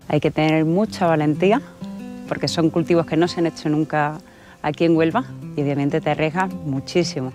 Hay que tener mucha valentía porque son cultivos que no se han hecho nunca aquí en Huelva y obviamente te arriesgas muchísimo.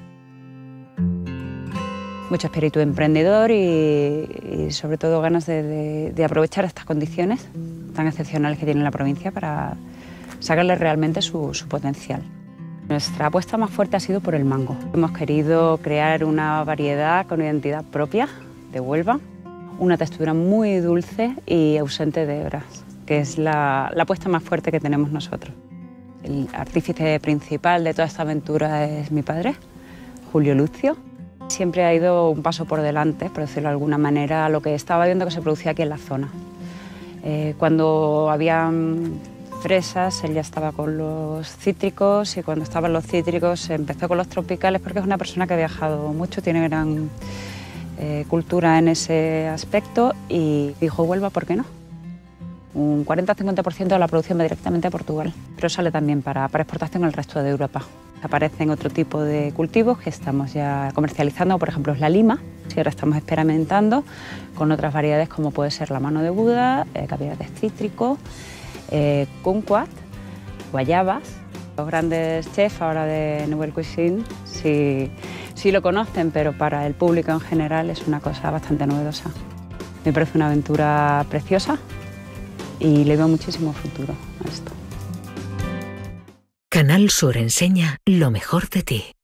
Mucho espíritu emprendedor y sobre todo ganas de aprovechar estas condiciones tan excepcionales que tiene la provincia para sacarle realmente su potencial. Nuestra apuesta más fuerte ha sido por el mango. Hemos querido crear una variedad con identidad propia de Huelva, una textura muy dulce y ausente de hebras, que es la apuesta más fuerte que tenemos nosotros. El artífice principal de toda esta aventura es mi padre, Julio Lucio. Siempre ha ido un paso por delante, por decirlo de alguna manera, a lo que estaba viendo que se producía aquí en la zona. Cuando había fresas, él ya estaba con los cítricos y cuando estaban los cítricos empezó con los tropicales porque es una persona que ha viajado mucho, tiene gran cultura en ese aspecto y dijo, Huelva, ¿por qué no? Un 40-50% de la producción va directamente a Portugal, pero sale también para exportación al resto de Europa. Aparecen otro tipo de cultivos que estamos ya comercializando, por ejemplo es la lima, y ahora estamos experimentando con otras variedades como puede ser la mano de Buda, caviares cítricos, kumquat, guayabas. Los grandes chefs ahora de Nouvelle Cuisine sí lo conocen, pero para el público en general es una cosa bastante novedosa. Me parece una aventura preciosa y le veo muchísimo futuro a esto. Canal Sur enseña lo mejor de ti.